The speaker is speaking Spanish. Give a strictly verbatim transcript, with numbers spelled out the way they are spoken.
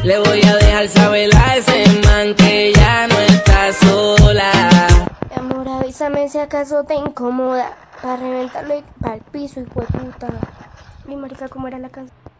Le voy a dejar saber a ese man que ya no está sola. Amor, avísame si acaso te incomoda, para reventarlo y para el piso, hijo de puta. Mi marica, ¿cómo era la canción?